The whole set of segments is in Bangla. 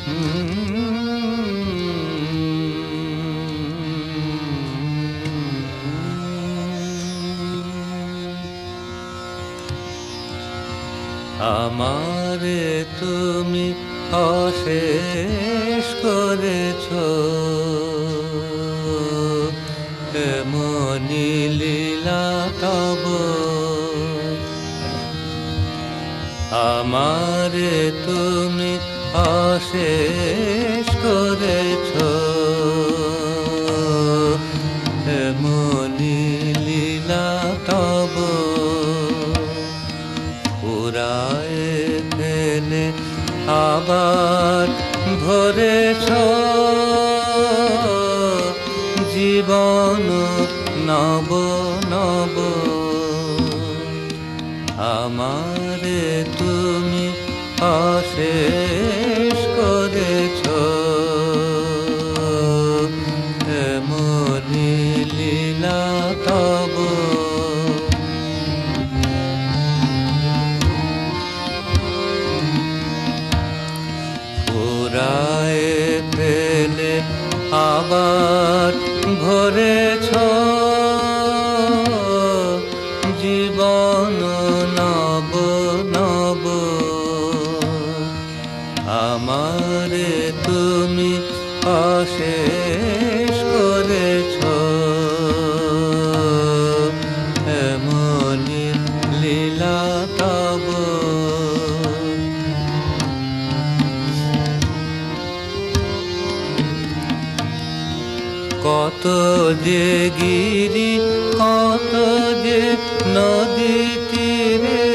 আমারে তুমি অশেষ করেছ, এমনি লীলা তব। আমারে তুমি অশেষ করেছ, এমনি লীলা তব। পুরায় ফেলে আবার ভরেছ, জীবন নব নব। আমারে তুমি অশেষ করেছ, এমনি লীলা তব। পুরায় ফেলে আবার ভরেছ, জীবন নব নব। আমারে তুমি অশেষ করেছ, এমনি লীলা তব। কত যে গিরি, কত যে নদী তীরে,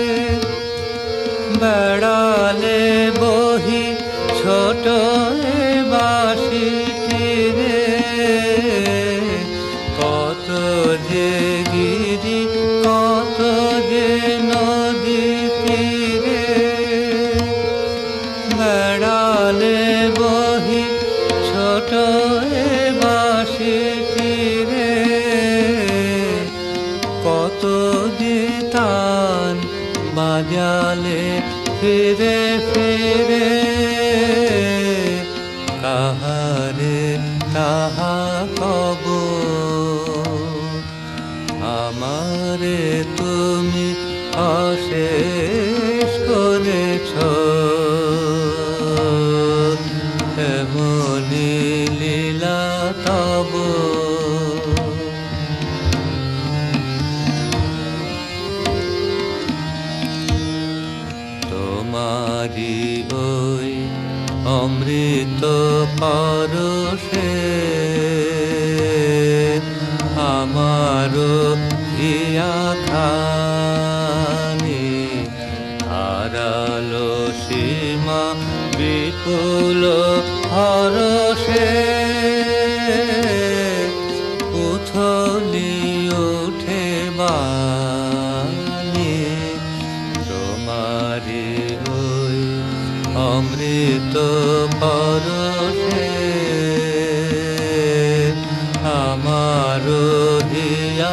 বেড়ালে বহি ছোট বাঁশি তীরে। কত যে গিরি, কত যে নদী তীরে, বেড়ালে বহি ছোট বাঁশি তীরে। কত যে তান বাজালে ফিরে ফিরে, কাহারে তাহা কব। আমারে তুমি অশেষ করেছ, এমনি লীলা তব। তোমারি ওই অমৃত পরশে, আমারো হিয়া খানি হারালো সীমা বিপুল হরষে। উথলি ওঠে বাণী, তোমারি ওই অমৃত পরশে, আমারো হিয়া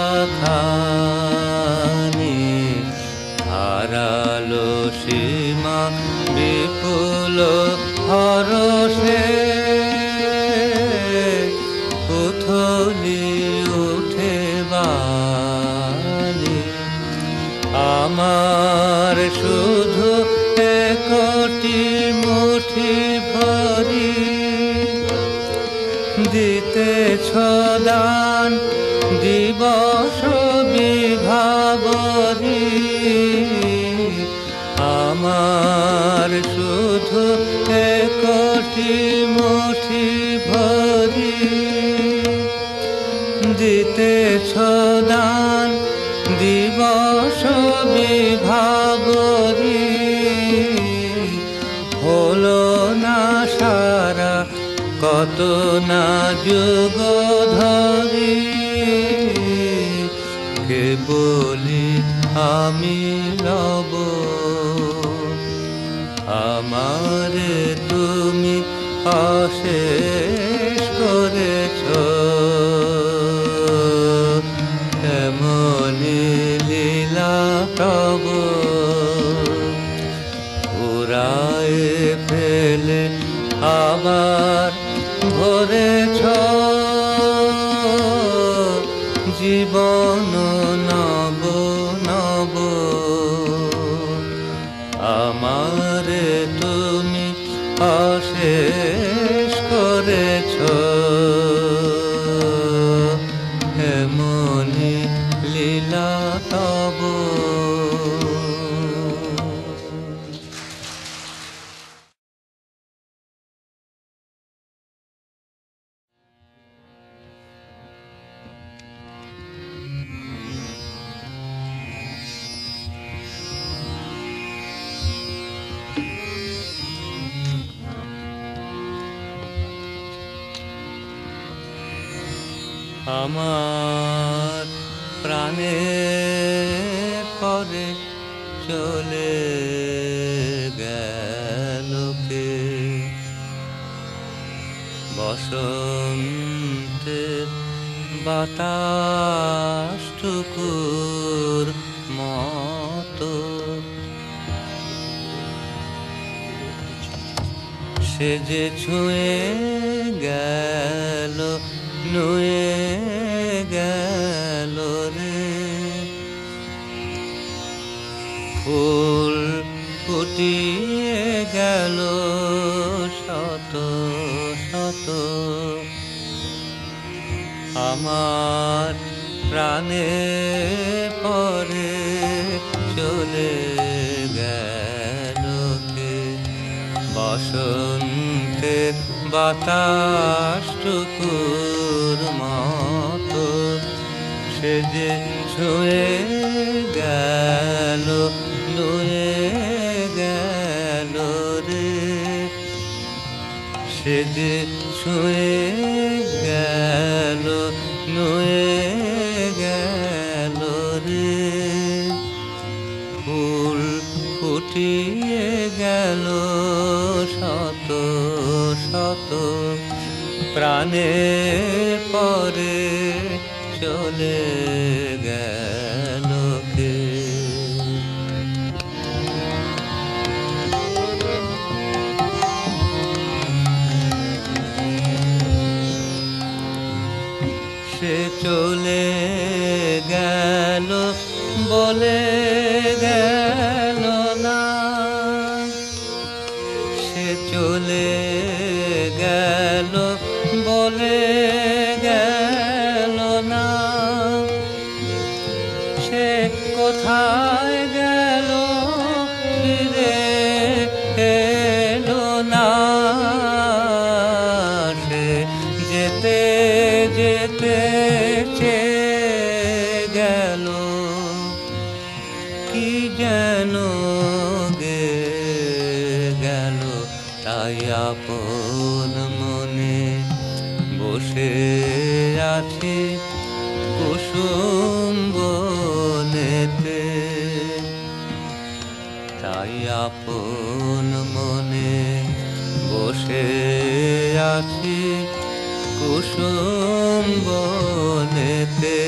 খানি হারালো সীমা বিপুল হরষে। উথলি ওঠে বাণী, আমার শুধু একটি মুঠি ভরি, দিতেছ দান দিবস বিভাবরী। আমার শুধু একটি মুঠি ভরি, দিতেছ দান দিবস বিভাবরী। হলো না সারা কত না যুগ ধরি, কে বলি আমি রব। আমারে তুমি অশেষ করেছ, এমনি লীলা তব। পুরায় ফেলে আমারে তুমি অশেষ করেছ, এমনি লীলা তব। আমার প্রাণের পরে চলে গেল কে, বসন্তের বাতাসটুকুর মতো, সে যে ছুঁয়ে গেল, নুয়ে গেল রে। ফুল ফুটিয়ে গেল শত শত, আমার প্রাণে পরে চলে গেল কে, বসন্তের বাতাসটুকুর মতো, সে যে ছুঁয়ে গেল, নুয়ে গেল রে। সে যে ছুঁয়ে গেল, নুয়ে গেল রে। ফুল ফুটিয়ে গেল শত শত, প্রাণে পরে চলে গেল কে। সে চলে গেল বলে গেল না, সে চলে গেল বলে গেল না। সে কোথায় গেল ফিরে এলো না, সে যেতে যেতে চেয়ে গেল, কি যেন গে গেল। তাই আপন মনে বসে আছি কুসুম বনেতে, তাই আপন মনে বসে আছি কুসুম বনেতে,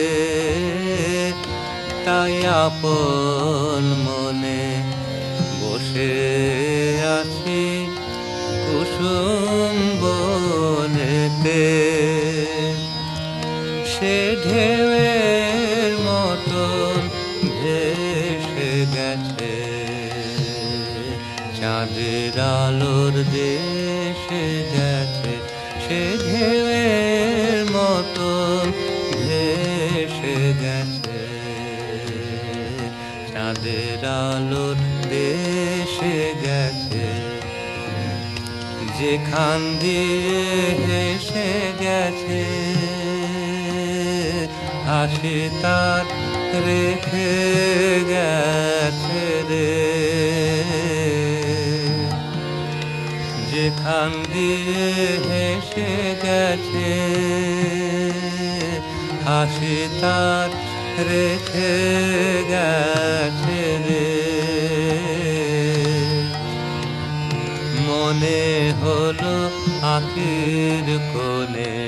তাই আপন মনে বসে আছি কুসুম বনেতে। সে ঢেউয়ের মতন ভেসে গেছে, চাঁদের আলোর দেশে গেছে। সে ঢেউয়ের মতন ভেসে গেছে, চাঁদের আলোর দেশে গেছে। যেখান দিয়ে হেসে গেছে, হাসি তার রেখে গেছে রে। যেখান দিয়ে হেসে গেছে, হাসি তার রেখে গেছে রে। মনে হলো আখির কোণে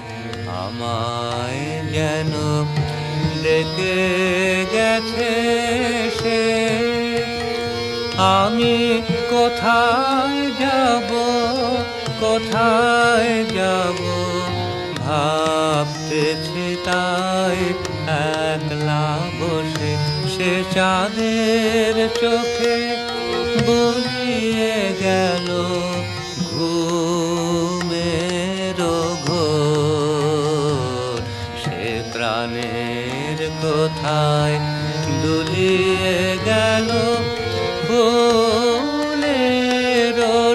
আমায় যেন ডেকে গেছে সে। আমি কোথায় যাব, কোথায় যাব ভাবতেছি তাই একলা বসে। সে চাঁদের চোখে বলিয়ে গেল ঘুমের ঘোর, সে প্রাণের কোথায় দুলিয়ে গেল ফুলের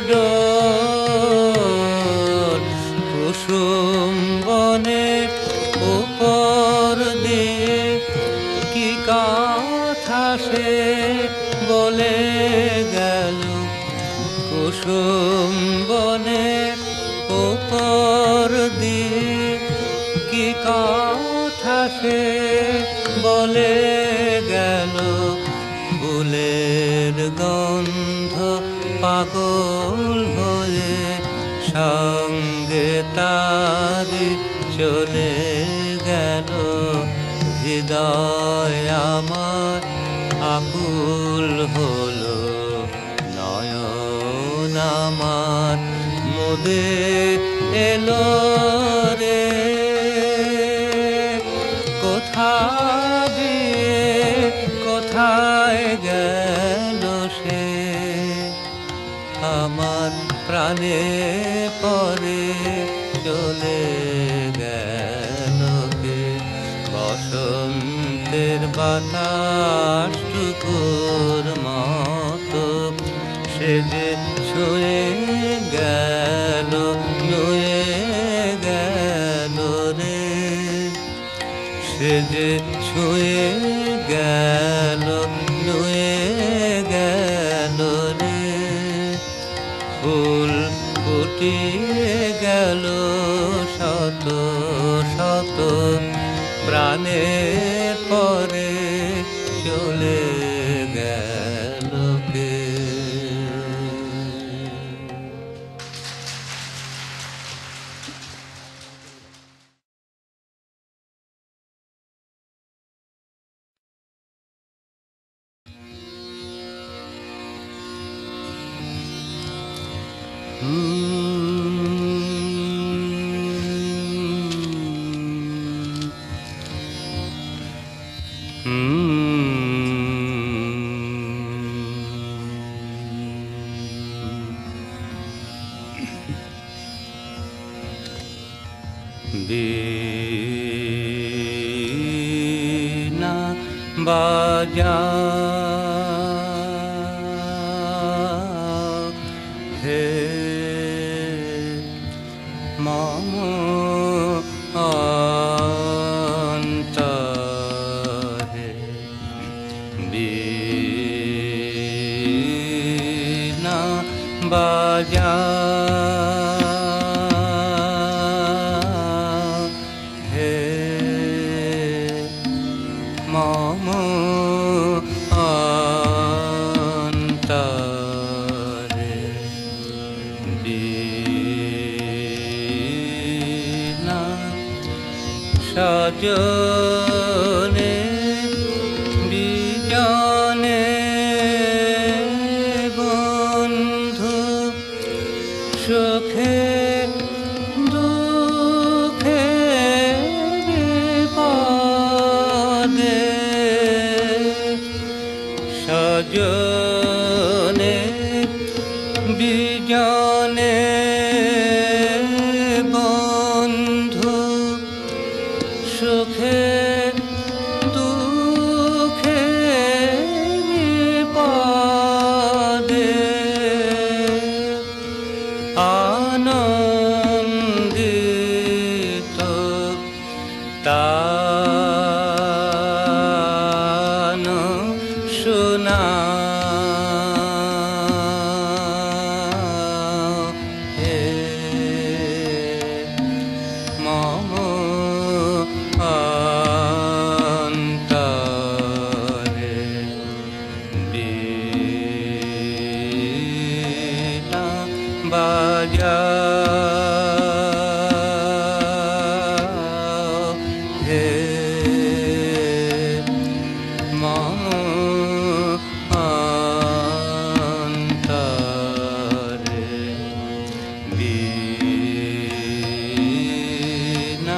ডোর। কুসুম বনের উপর দিয়ে কি কথা সে বলে গেল, কুসুম বনের উপর দিয়ে কি কথা সে বলে গেল। ফুলের গন্ধ পাগল হয়ে সঙ্গে তারি চলে গেল। হৃদয় আমার আকুল হলো, নয়ন আমার মুদে এলো রে। কোথা দিয়ে কোথায় গেল সে, আমার প্রাণে পরে চলে গেল কে। বসন্তের বাতাস টুকুর মতো সে যে ছুঁয়ে গেল, নুয়ে গেল রে। সে যে ছুঁয়ে গেল, নুয়ে গেল রে। ফুল ফুটিয়ে গেল শত শত, প্রাণের পরে চলে গেল কে। বীণা বাজাও হে মম অন্তরে, বীণা বাজাও হে মম অন্তরে। বীণা সজনে বিজনে বন্ধু, সুখে দুঃখে বিপদে। সজনে বিজনে বন্ধু, সুখে দুঃখে বিপদে। আনন্দিত তান শোনাও হে মম অন্তরে। বীণা বাজাও হে মম অন্তরে। বীণা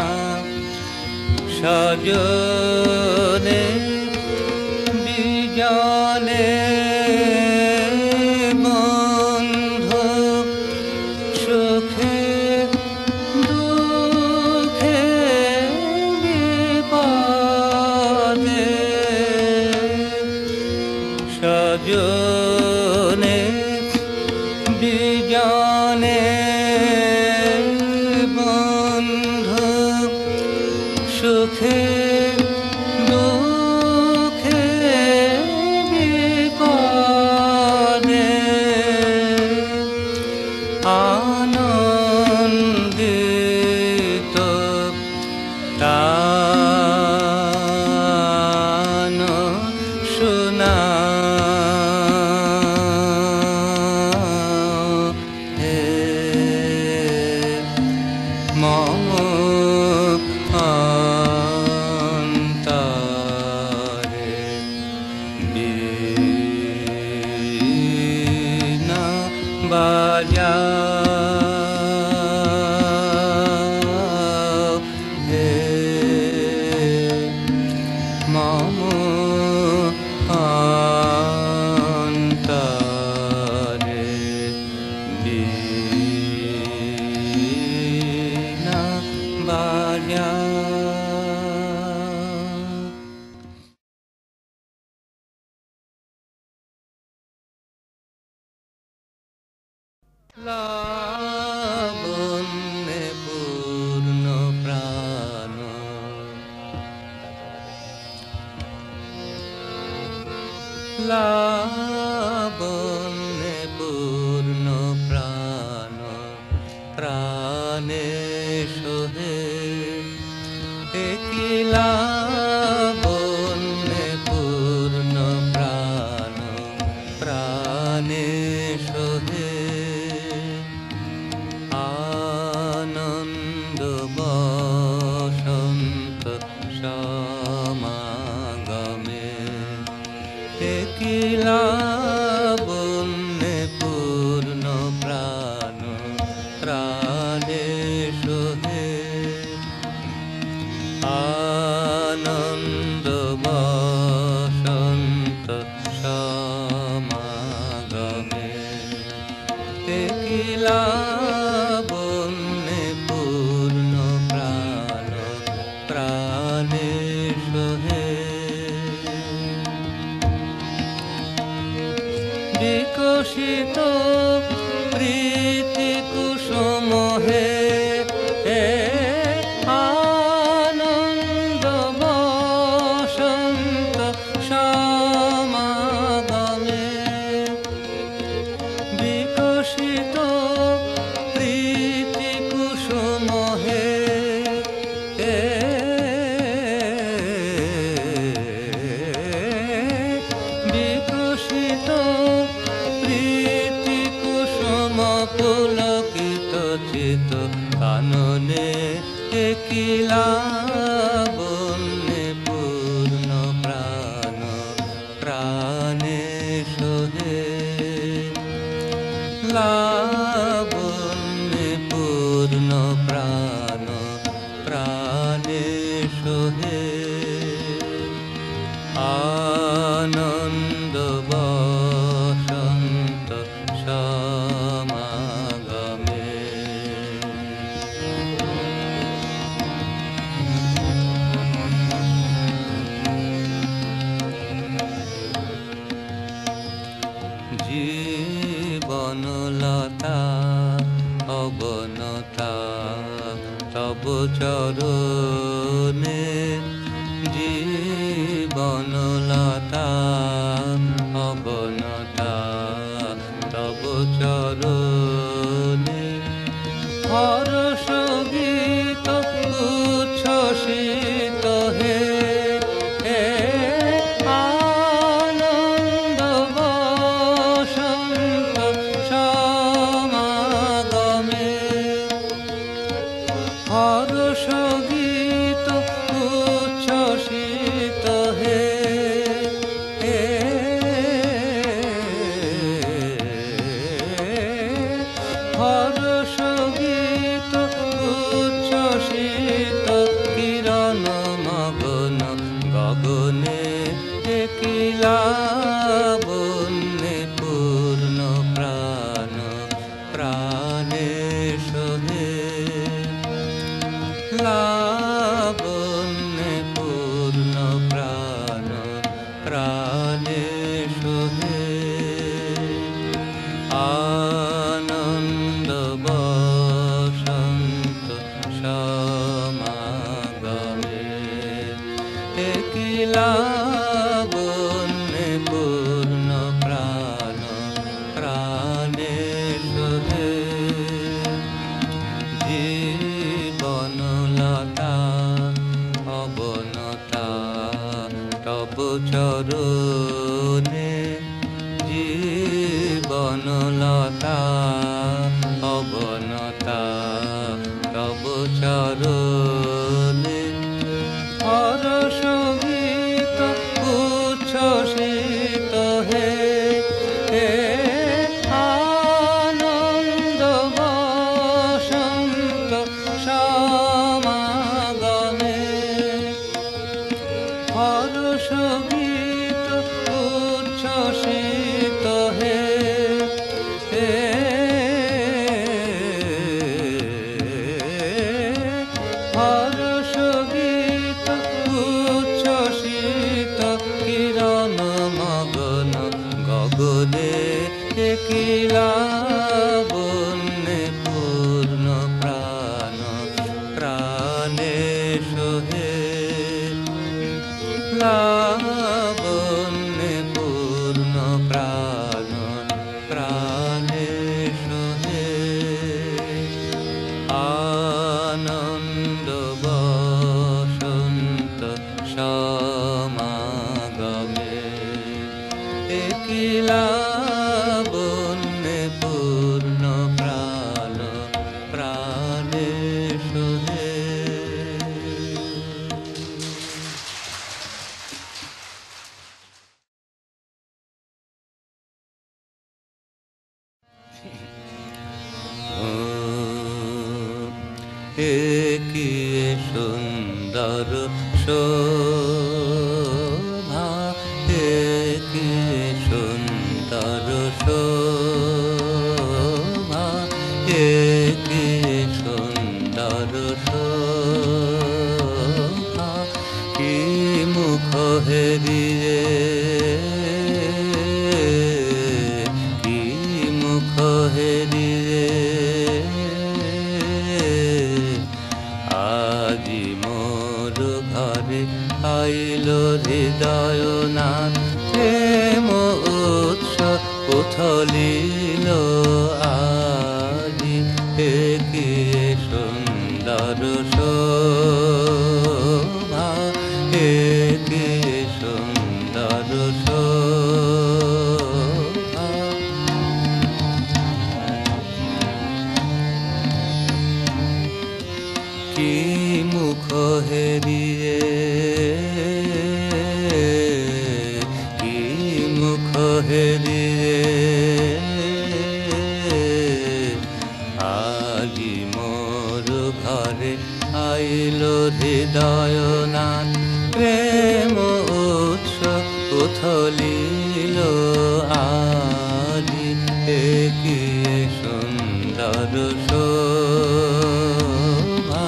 সজনে বিজনে বাজাও হে মম অন্তরে বীণা বাজাও। লাবণ্যে পূর্ণ প্রাণ লাবণ্যে পূর্ণ প্রাণ প্রাণে সোহে একই লাবণ্যে পূর্ণ প্রাণ প্রাণে সোহে আনন্দ বসন্ত সমাগমে একই লাবণ্যে পূর্ণ প্রাণ প্রাণে সোহে আনন্দ বসন্ত সমাগমে একই লাবণ্যে পূর্ণ প্রাণ প্রাণে সোহে বিকশিত প্রীতি কুসুম হে আনন্দ বসন্ত সমাগমে বিকশিত প্রীতি কুসুম হে বিকশিত প্রীতি কুসুম পুলকিত চিত কাননে একই লাবণ্যে পূর্ণ প্রাণ প্রাণে সোহে লাবণ্যে পূর্ণ প্রাণ প্রাণে সোহে আনন্দ বসন্ত সমাগমে জীবনলতা অবনতা তব চরণে জীবনলতা অবনতা তব চরণে হর্ষ গীত উচ্ছ্বসিত হে আনন্দ বসন্ত সমাগমে হর্ষ গীত উচ্ছ্বসিত হে হর্ষ গীত উচ্ছ্বসিত কিরণ মগন গগনে একই লাবণ্যে পূর্ণ প্রাণ প্রাণে সোহে লাবণ্যে পূর্ণ প্রাণ প্রাণে সোহে আনন্দ বসন্ত সমাগমে একই লাবণ্যে পূর্ণ প্রাণ প্রাণে সোহে জীবনলতা অবনতা তব চরণে জীবনলতা অবনতা তব চরণে হর্ষ গীত উচ্ছ্বসিত হে আনন্দ লাবণ্যে পূর্ণ প্রাণ প্রাণে সোহে লাবণ্যে পূর্ণ প্রাণ প্রাণে সোহে আনন্দ বসন্ত সমাগমে কি লাবণ্যে পূর্ণ প্রাণ প্রাণে সোহে কি সুন্দর শোভা কি সুন্দর শোভা কি সুন্দর শোভা কি মুখ হেরিয়ে কি মুখ হেরিয়ে আজি মোর ঘরে আইল হৃদয়নাথ প্রেম উৎস উথলিল আজি কি সুন্দর শোভা কি সুন্দর শোভা কি মুখ হেরিয়ে কি মুখ হেরিয়ে আজি মোর ঘরে আইল হৃদয়নাথ প্রেম উৎস উথলিল আজি কি সুন্দর শোভা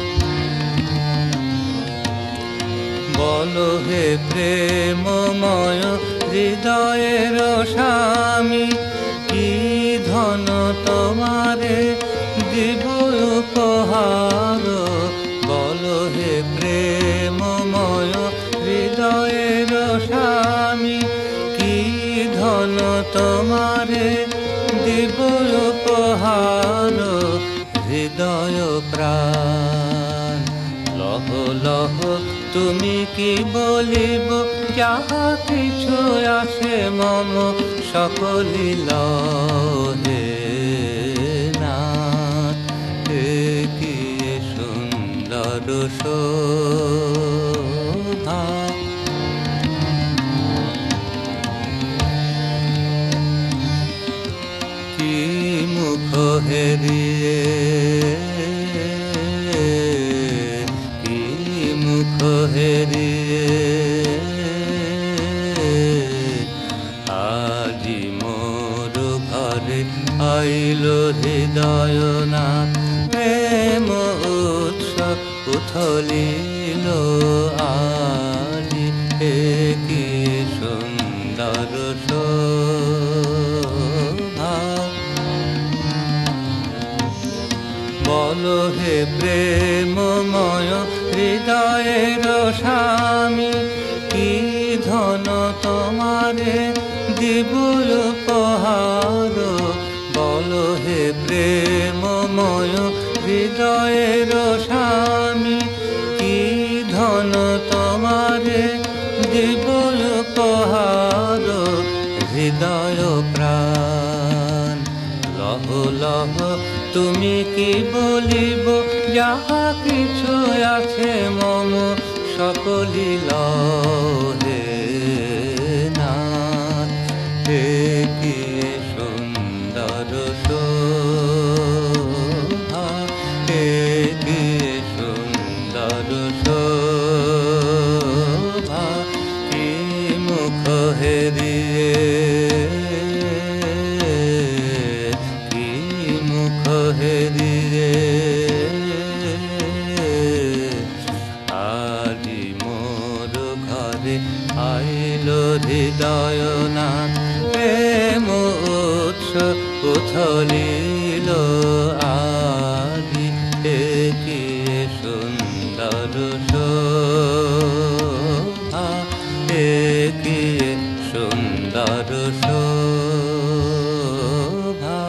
বলো হে প্রেমময় হৃদয়ের স্বামী কি ধন তোমারে দিব উপহার বলো হে প্রেমময় হৃদয়ের স্বামী কি ধন তোমারে দিব উপহার হৃদয় প্রাণ লহ লহ তুমি কি বলিব যাহা কিছু আসে মম সকলি লহে নাথ কি সুন্দর শোভা কি মুখ হেরিয়ে কি মুখ হেরিয়ে আজি মোর ঘরে আইল হৃদয়নাথ প্রেম উৎস উথলিল আজি কি সুন্দর শোভা বলো হে প্রেমময় হৃদয়ের স্বামী কি ধন তোমারে দিব উপহার বলো হে প্রেমময় হৃদয়ের স্বামী কি ধন তোমারে দিব উপহার হৃদয় প্রাণ লহ লহ তুমি কি বলিব যাহা কিছু আছে মম সকলি লহে নাথ কি সুন্দর শোভা কি সুন্দর শোভা কি মুখ হেরিয়ে কি মুখ হেরিয়ে আজি মোর ঘরে উথলিল আজি কি সুন্দর শোভা কি সুন্দর শোভা।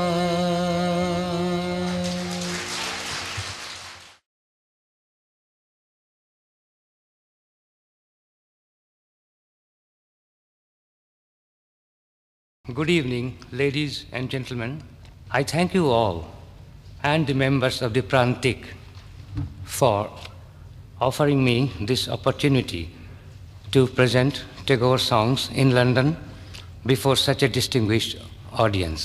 Good evening, ladies and gentlemen. I thank you all and the members of the Prantik for offering me this opportunity to present Tagore songs in London before such a distinguished audience.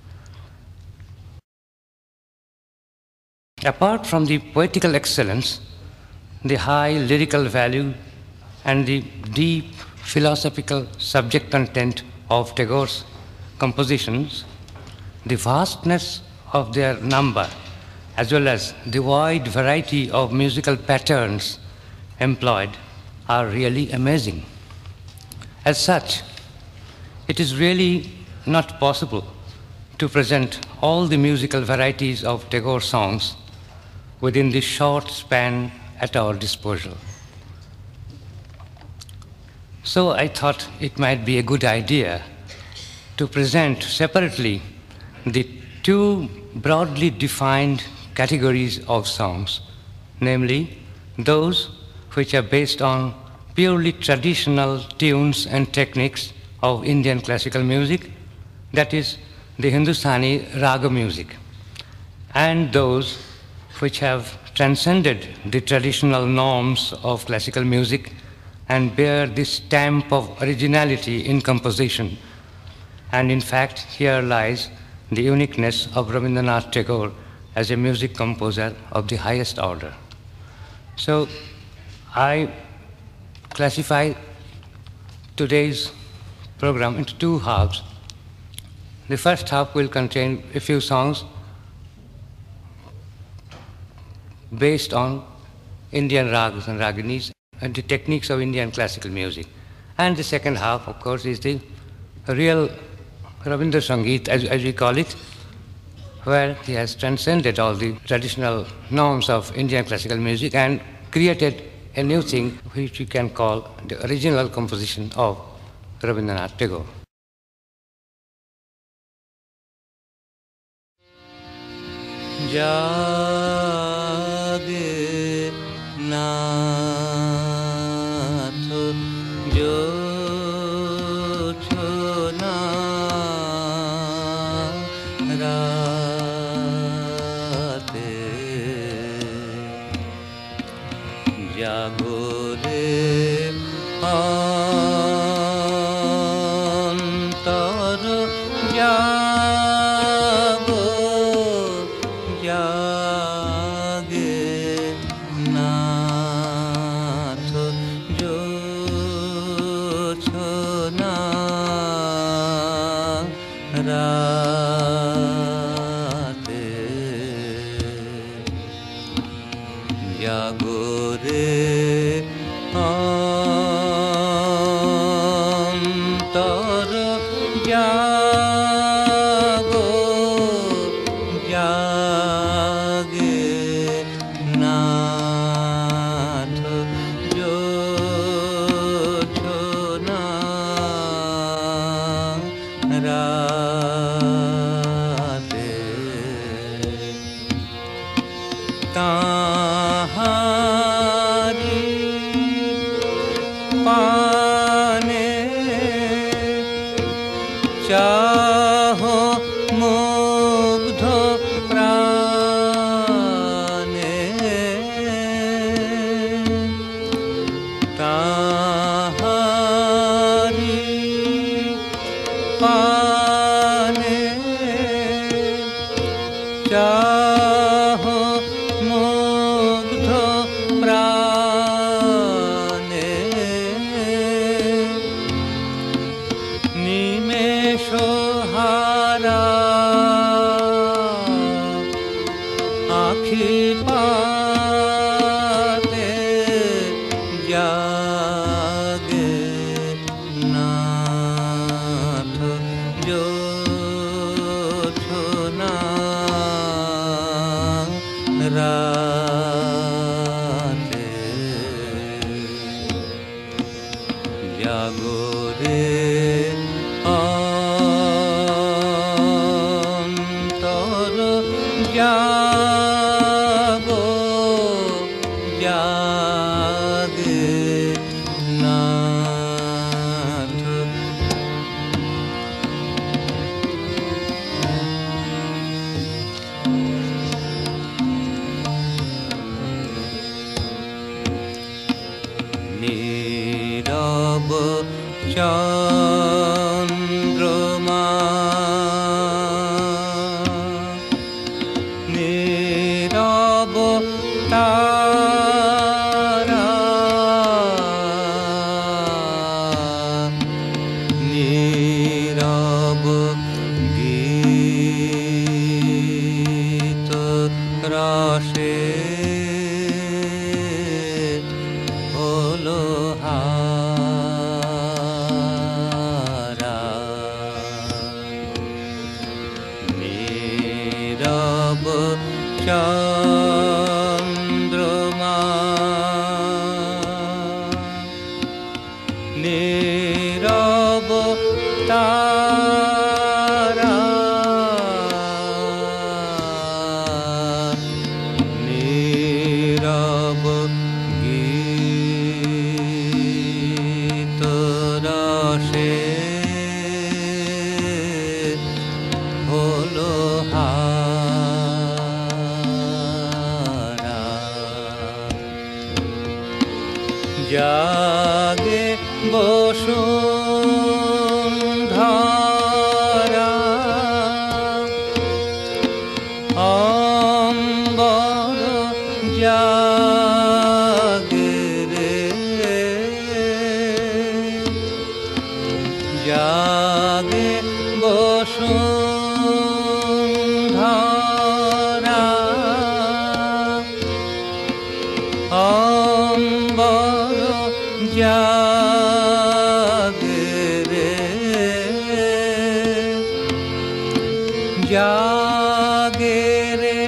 Apart from the poetical excellence, the high lyrical value, and the deep philosophical subject content of Tagore's compositions, the vastness of their number, as well as the wide variety of musical patterns employed, are really amazing. As such, it is really not possible to present all the musical varieties of Tagore songs within the short span at our disposal. So I thought it might be a good idea to present separately the two broadly defined categories of songs, namely those which are based on purely traditional tunes and techniques of Indian classical music, that is, the Hindustani raga music, and those which have transcended the traditional norms of classical music and bear the stamp of originality in composition. And in fact, here lies the uniqueness of Rabindranath Tagore as a music composer of the highest order. So I classify today's program into two halves. The first half will contain a few songs based on Indian ragas and raginis and the techniques of Indian classical music. And the second half, of course, is the real Rabindrasangeet, as we call it, where he has transcended all the traditional norms of Indian classical music and created a new thing which we can call the original composition of Rabindranath Tagore. Jage nath jo chona rate jago re antar jago jage nath jo chona rate jago re antar jago jage nath jo chona rate tahari पाने चाहो मुग्ध प्राणे ताहारी पाने चाहो मुग्ध प्राणे निमेषहारा आँखी पाते जागे नाथ जो জাগো জাগে নাথ নীরব চন্দ্রমা নীরব তারা নীরব গীত রসে হলো হারা নীরব চন্দ্রমা নীরব তারা নীরব গীত রসে হলো হারা জাগে বসুন্ধরা অম্বর জাগে রে জাগে বসুন্ধরা অম্বর জাগে রে জাগে রে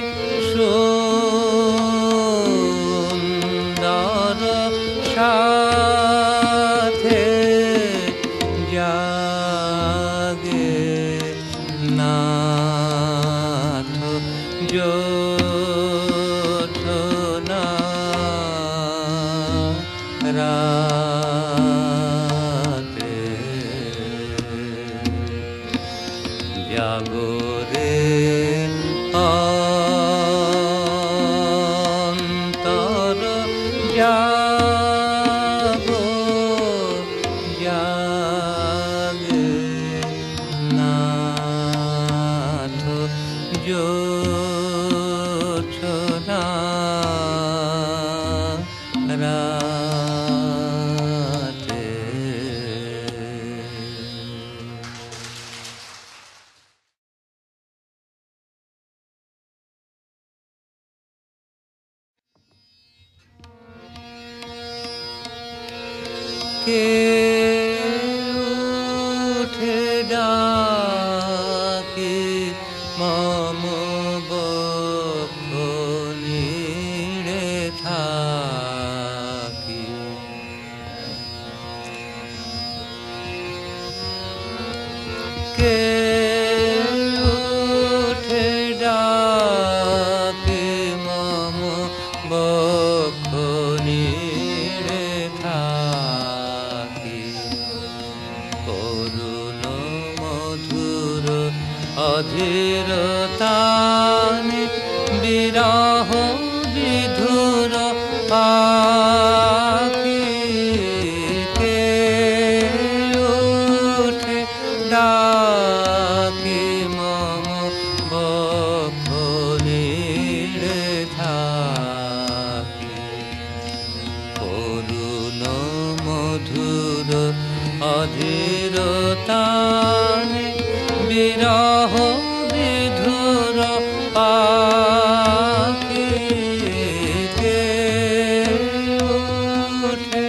সুন্দর সাথে জাগে নাথ জোছনা রাতে জাগো রে অন্তর জাগো জাগে নাথ জোছনা রাতে কে উঠে ডাকে মম বক্ষ নীড়ে থাকি কে উঠে ডাকে মম বক্ষ নীড়ে থাকি করুণ মধুর অধীর তানে বিরহ বিধুর পাখি কে উঠে ডাকি মম বক্ষ নীড়ে থাকি করুণ মধুর অধীর তানে বিরহ বিধুর পাখি কে উঠে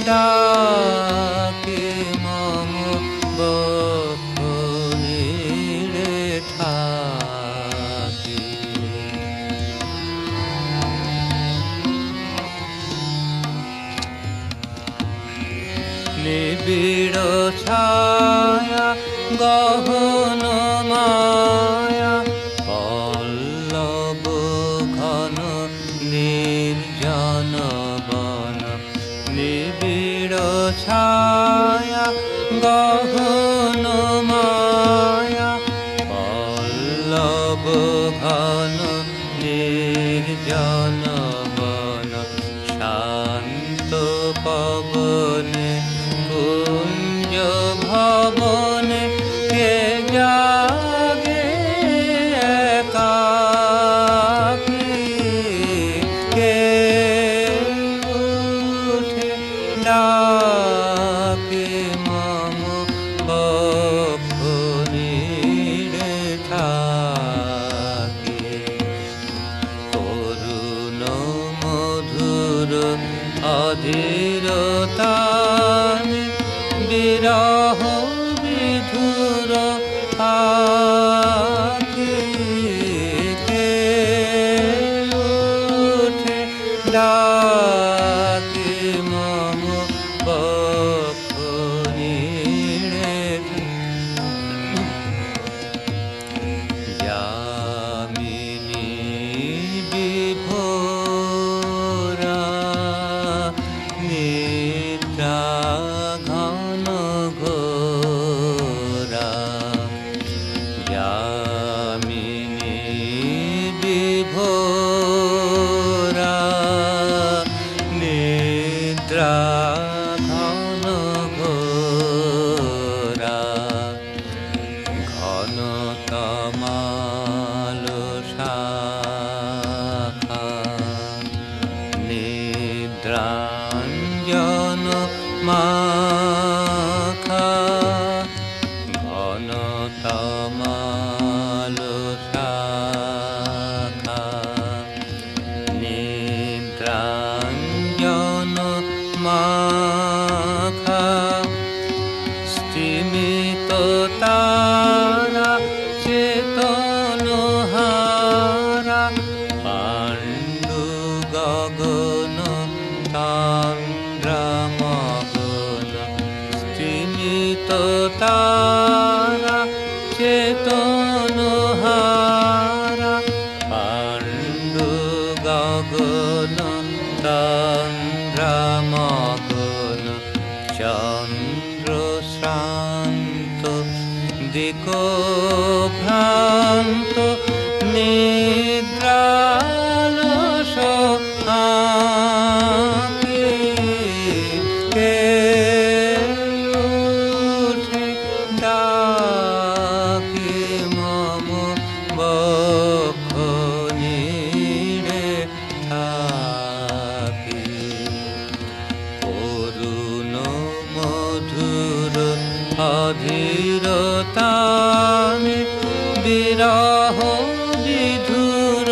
ডাকে মম বক্ষ নীড়ে থাকি নিবিড় ছায়া গহন মায়া পল্লব ঘন নির্জন বন শান্ত পবনে কুঞ্জ ভবনে কে জাগে একাকী কে উঠে ডাকে মম বক্ষ নীড়ে থাকে করুণ মধুর অধীর তানে বিরহ বিধুর আখি কে উঠে ডাকে মম বক্ষ নীড়ে যামিনী বিভোরা নিদ্রা ঘন ঘোরা যামিনী বিভোরা নিদ্রা ঘন ঘোরা ঘন তমাল শাখা নিদ্রাঞ্জন মাখা ঘন তমাল শাখা নিদ্রাঞ্জন মাখা স্তিমিত তারা চেতন হারা পাণ্ডু গগন তান্দ্রা মগন স্তিমিত তারা চেতন হারা পাণ্ডু গগন তান্দ্রা মগন চন্দ্র শ্রান্ত দিক ভ্রান্ত নিদ্রালস আঁখি কে উঠে ডাকে মম বক্ষ নীড়ে থাকে করুণ মধুর অধীর তানে বিরহ বিধুর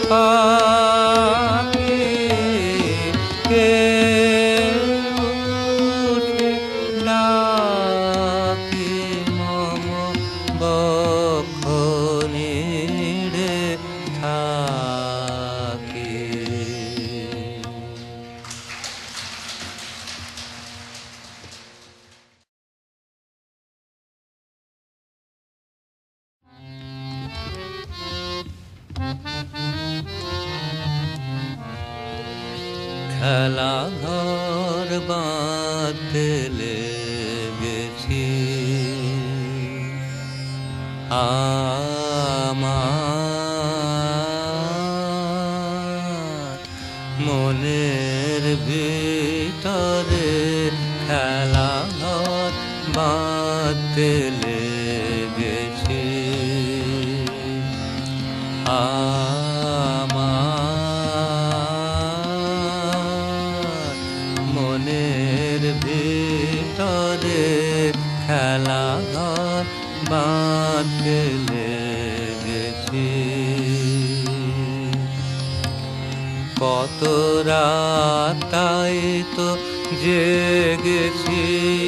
পাখি কে উঠে ডাকে মম বক্ষ নীড়ে থাকে। খেলা ঘর বাঁধতে লেগেছি আমার মনের ভিতরে খেলা ঘর বাঁধতে লেগেছি আমার মনের ভিতরে খেলা ঘর বাঁধতে লেগেছি কত রাত তাই তো জেগেছি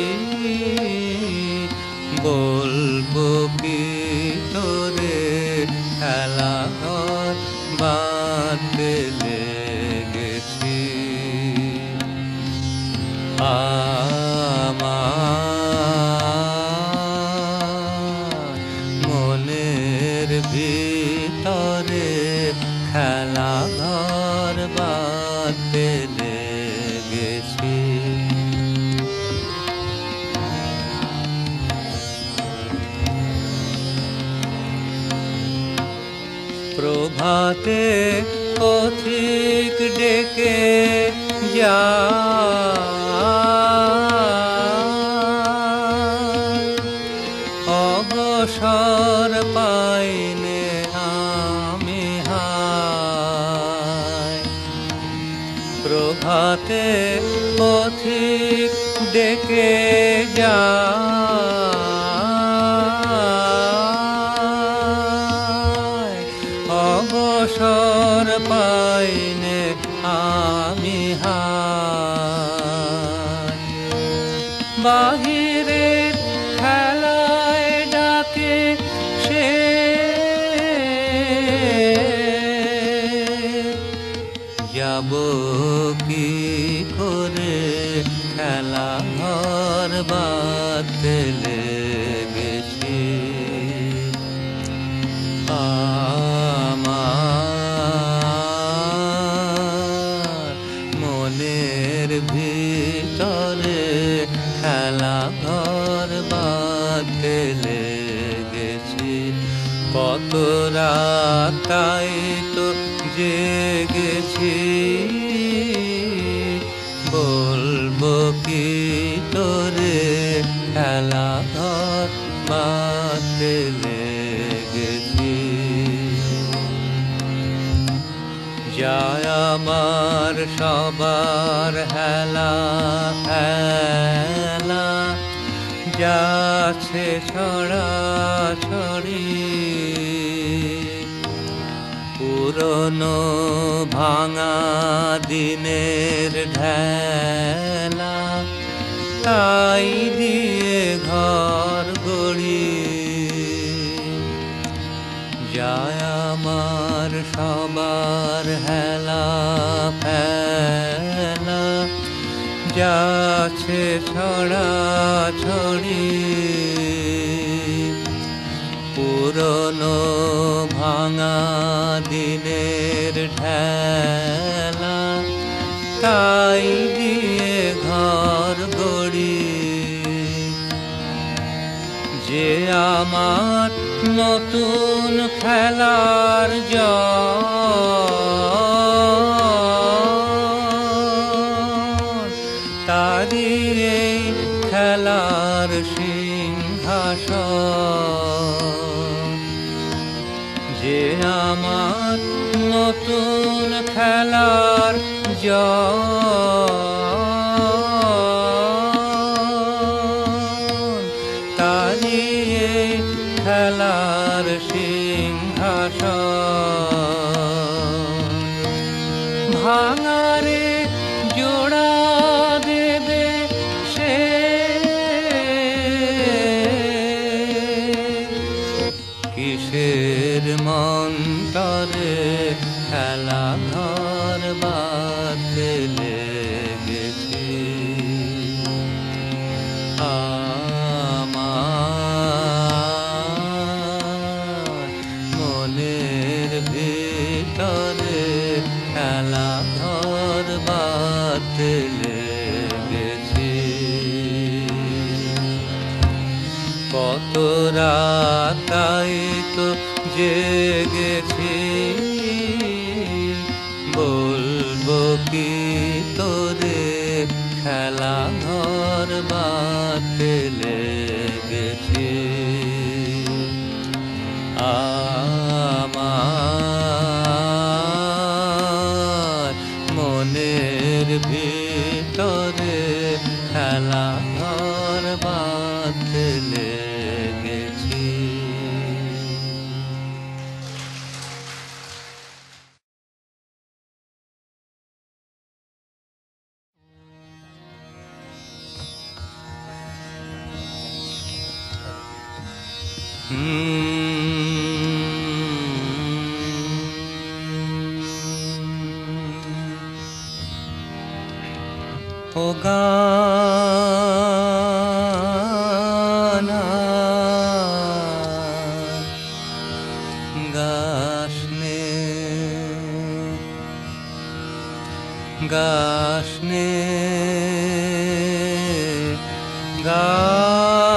বলবো কি তোরে খেলা ঘর বাঁধতে লেগেছি আমার মনের ভিতরে খেলা ঘর বাঁধতে লেগেছি প্রভাতে পথিক ডেকে যায়, অবসর পাইনে আমি হায়। প্রভাতে পথিক ডেকে যায়, অবসর পাইনে আমি হায়। বাহিরে খেলায় ডাকে সে, যাব কি করে খেলা ঘর বাঁধতে লেগেছি। আমার মনের ভিতরে খেলা ঘর বাঁধতে লেগেছি। কত রাত তাই তো জেগেছি, বলবো কি তোরে খেলা ঘর বাঁধতে লেগেছি। যায় আমার সবার হেলা হেলা, যাচ্ছে ছড়াছড়ি, পুরনো ভাঙা দিনের ঢেলা, তাই দিয়ে ঘর গড়ি। যায় আমার সবার হেলা ফেলা, যাচ্ছে ছড়াছড়ি, পুরনো ভাঙা দিনের ঢেলা, তাই দিয়ে ঘর গড়ি। যে আমার নতুন খেলার জন, তারি এই খেলার সিংহাসন। যে আমার নতুন খেলার জন, তারি এই খেলার সিংহাসন। ভাঙারে জোড়া দেবে সে, কিসের মন্তরে খেলা ঘর বাঁধতে লেগেছি। আমার মনের ভিতরে খেলা ঘর বাঁধতে লেগেছি। কত রাত তাই তো জেগেছি, বলবো কি তোরে খেলা ঘর বাঁধতে লেগেছি। আমার মনের ভিতরে খেলা ঘর বাঁধতে লেগেছি। ও গানা গাসনে গাসনে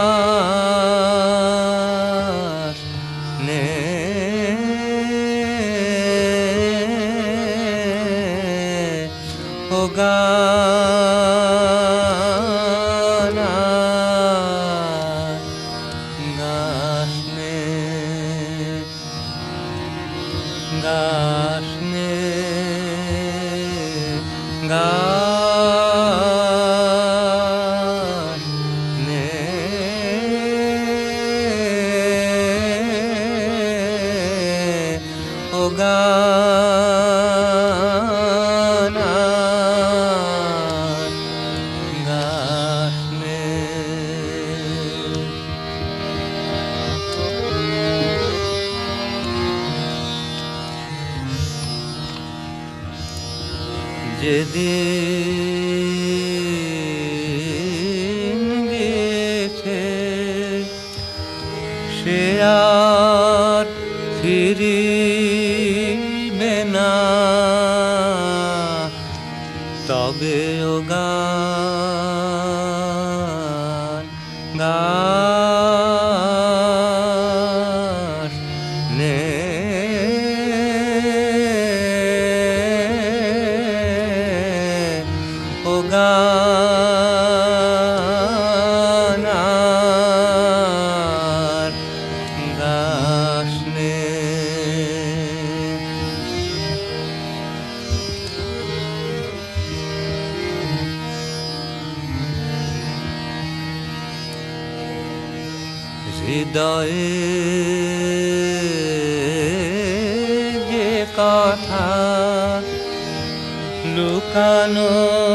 গাসনে গাসনে ও গানা গাসনে যেদিন গেছে সে আর ফিরিবে না, তবে ও গান গাসনে ও গানা গাসনে হৃদয়ে যে কথা লুকানো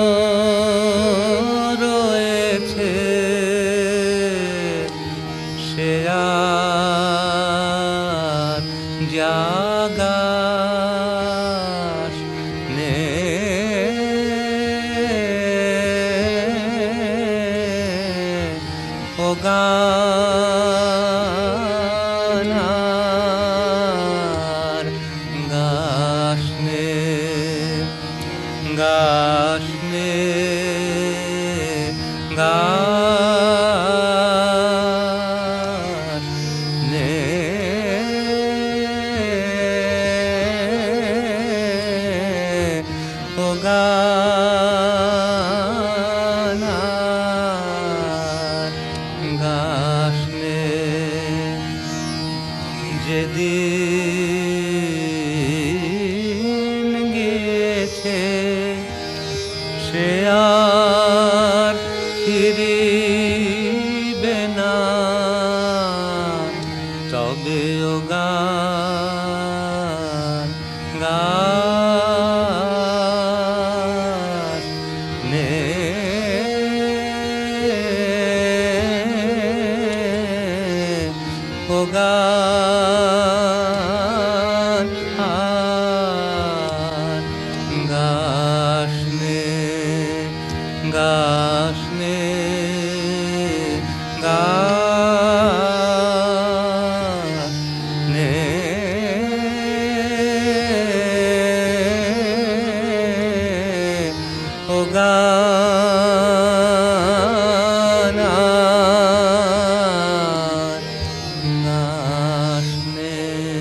রয়েছে সে আর জাগাস নে ও গানার গাসনে গাসনে গাসনে ও গানার গাসনে যেদিন গেছে সে আর ফিরিবে না, তবে ও গান গাসনে ও গান গাসনে গাসনে গাসনে ও গানা গাসনে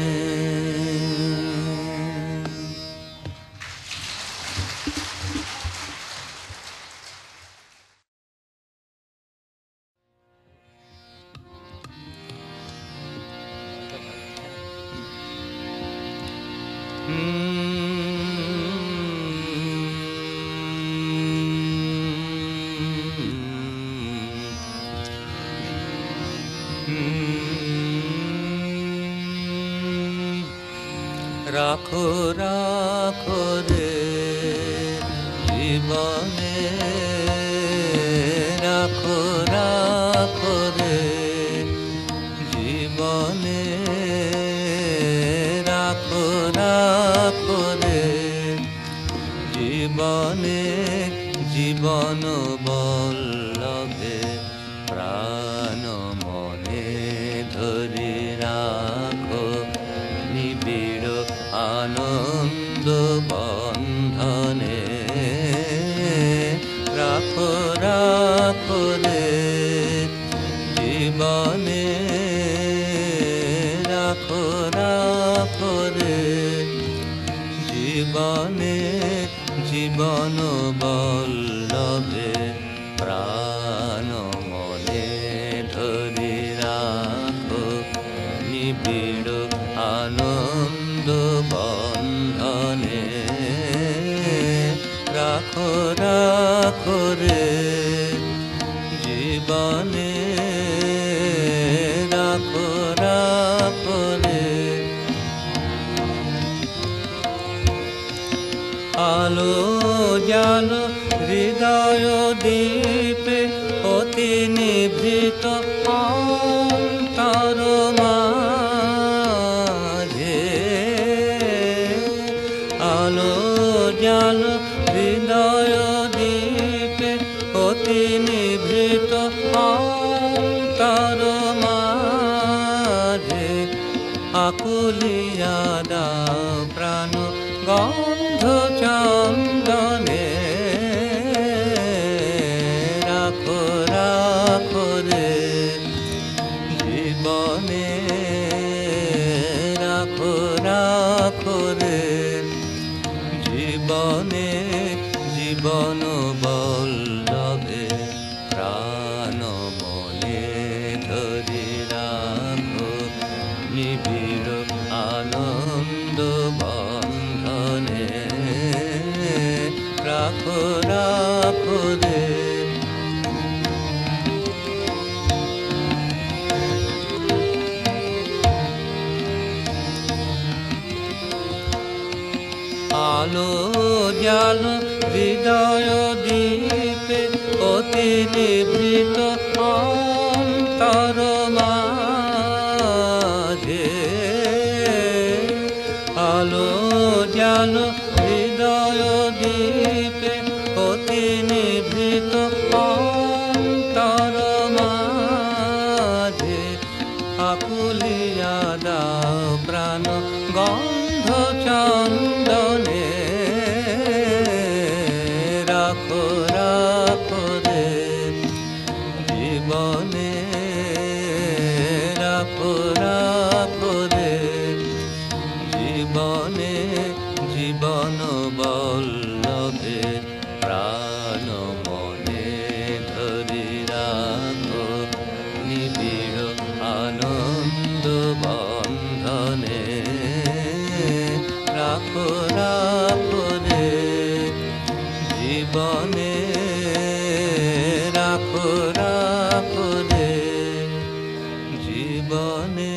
রাখো রাখো রে জীবনে, রাখো রাখো রে জীবনে, রাখো রাখো রে জীবনে, জীবন বল্লভে প্রাণ মনে ধরে রাখো নিবিড় আনন্দ বন্ধনে, রাখো রাখো রে জীবনে, রাখো রাখো রে জীবনে, জীবন বল্লভে প্রাণ মনে ধরে রাখো নিবিড় আনন্দ বন্ধনে রাখো রাখো রে জীবনে রাখো রাখো রে আলো জালো হৃদয় দীপে অতি নিভৃত অন্তর মাঝে আলো জালো হৃদয় দীপে অতি নিভৃত অন্তর মাঝে আকুলিয়া দাও প্রাণ গন্ধ চন্দনে রাখো রাখো রে জীবনে রাখো রাখো রে জীবনে জীবন বল্লভে প্রাণ মনে ধরে রাখো নিবিড় আনন্দ বন্ধনে রাখো রাখো রে আলো জালো হৃদয় দীপে অতি নিভৃত অন্তর মাঝে আলো জালো হৃদয় দীপে অতি নিভৃত অন্তর মাঝে আকুলিয়া দাও প্রাণ গন্ধ চন্দনে রাখো রাখো রে জীবনে রাখো রাখো রে জীবনে জীবন বল্লভে প্রাণ মনে ধরি রাখো নিবিড় আনন্দ বন্ধনে রাখো রাখো রে জীবনে রাখো রাখো রে জীবনে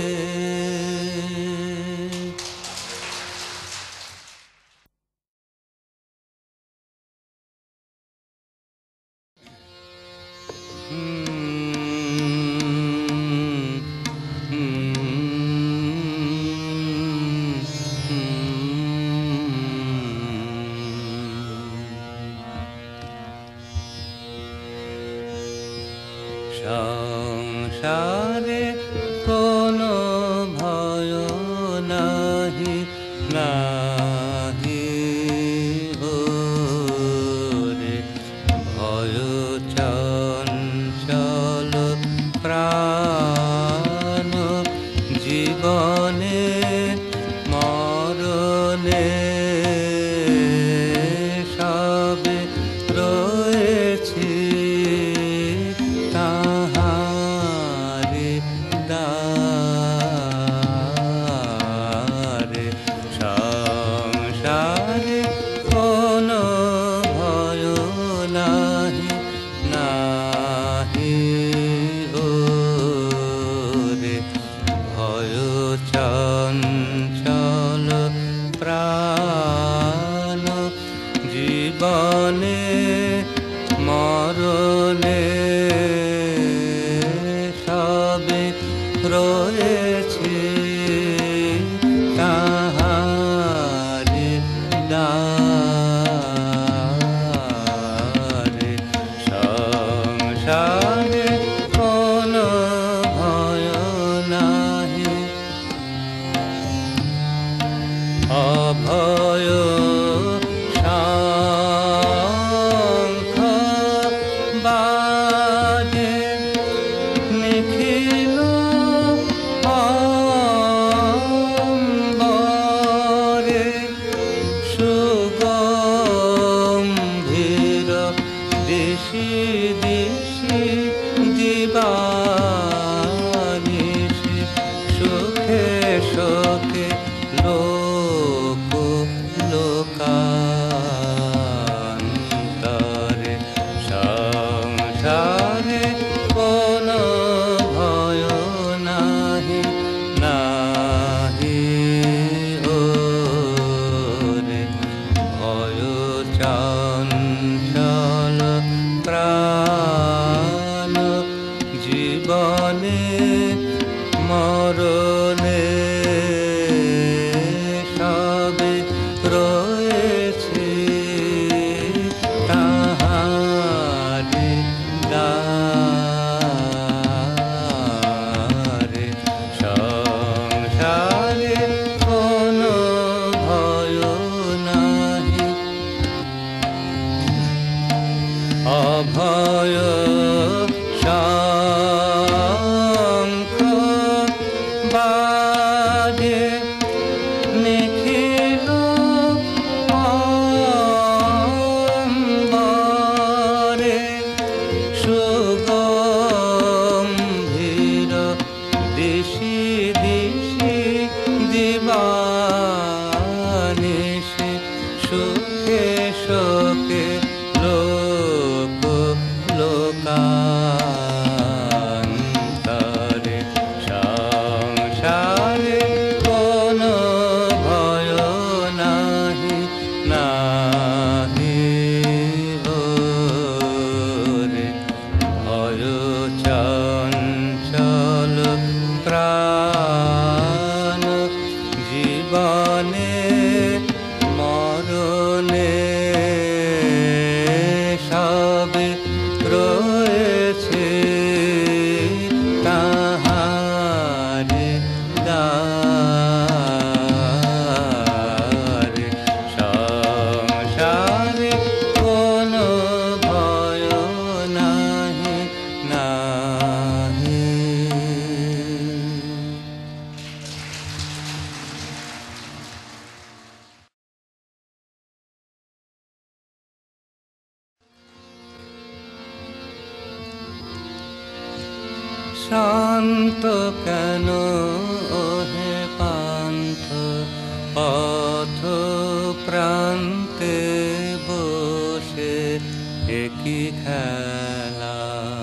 সংসারে কোনো ভয় নাহি নাহি ওরে ভয় চঞ্চল প্রাণ জীবনে মরণে সবে রয়েছে তাহারে দ্বারে সংসারে কোনো ভয় নাহি নাহি ওরে ভয় চঞ্চল প্রাণ জীবনে মরণে সবে রয়েছে তাহারে দ্বারে সংসারে কোনো ভয় নাহি অভয় শঙ্খ বাজে নিখিল অম্বরে সুগম্ভীর দিশি দিশি দিবানিশি সুখে সুখে লো নিখিল অম্বরে সুগম্ভীর দিশি দিশি দিবানিশি সুখে শোকে লোক লোকান্তরে সংসারে কোনো ভয় নাহি নাহি ওরে ভয় চঞ্চল প্রাণ জীবনে মরণে সবে রয়েছে তাহারে দ্বারে সংসারে কোনো ভয় নাহি নাহি। শান্ত কেন ওহে পান্থ পথ প্রান্তে বসে একই খেলা।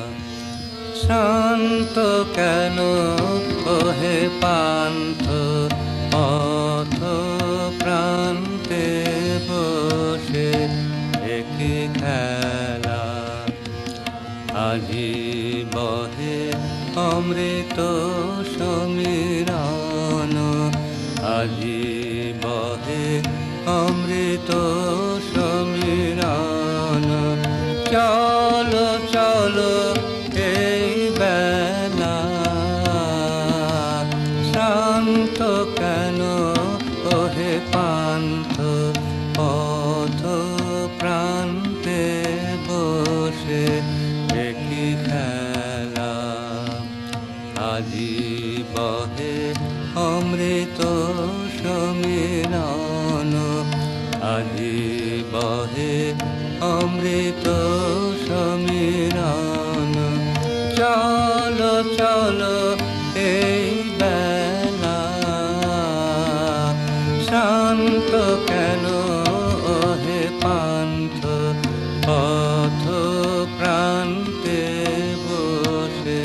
শান্ত কেন ওহে পান্থ পথ প্রান্তে বসে একই খেলা। আজি বহে অমৃত সমীরণ, আজি বহে অমৃত সমীরণ। চলো চলো এই বেলা, শান্ত কেন ওহে পান্থ পথ প্রান্তে বসে একই খেলা। আজি বহে অমৃত সমীরণ, আজি বহে অমৃত সমীরণ। চলো চলো এই বেলা, শান্ত কেন ওহে পান্থ পথ প্রান্তে বসে।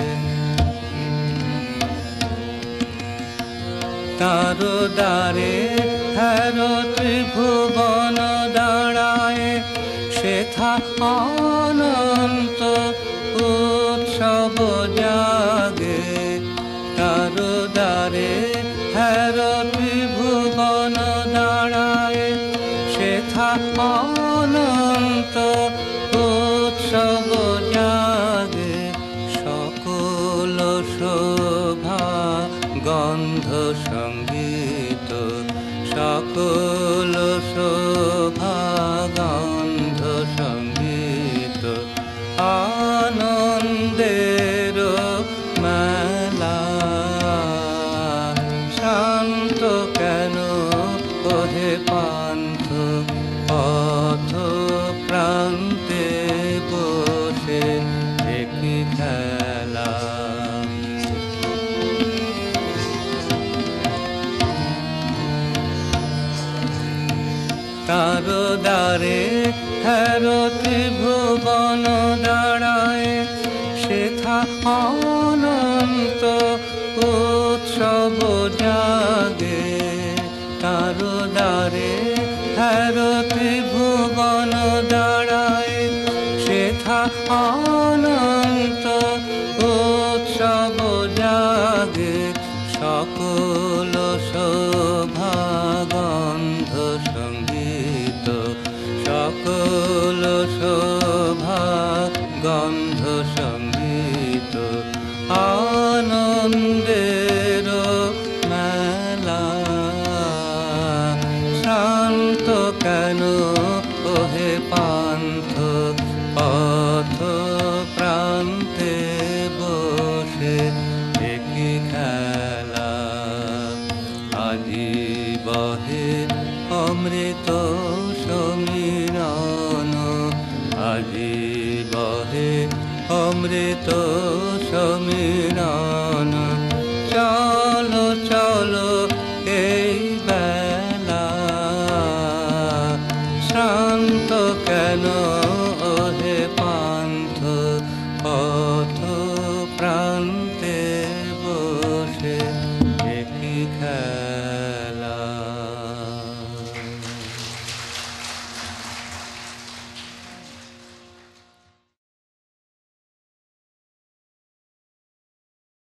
তার দ্বারে হের ত্রিভুবন দাঁড়ায়, সেথা অনন্ত উৎসব জাগে। তার দ্বারে হের ত্রিভুবন দাঁড়ায়, সেথা অনন্ত উৎসব জাগে। সকল শোভা গন্ধ সঙ্গীত, সকল শোভা গন্ধ সঙ্গীত। আনন্দের মেলা, শান্ত কেন ওহে পান্থ পথ প্রান্তে বসে একই খেলা। তার দ্বারে হের ত্রিভুবন দাঁড়ায়, সেথা অনন্ত উৎসব জাগে। তার দ্বারে হের ত্রিভুবন দাঁড়ায়, সেথা অনন্ত উৎসব জাগে। সকল শোভা গন্ধ সঙ্গীত, সকল শোভা গন্ধ সঙ্গীত। আনন্দের মেলা, শান্ত কেন ওহে পান্থ পথ প্রান্তে বসে একই খেলা। আজি বহে অমৃত সমীরণ আজি বহে অমৃত সমীরণ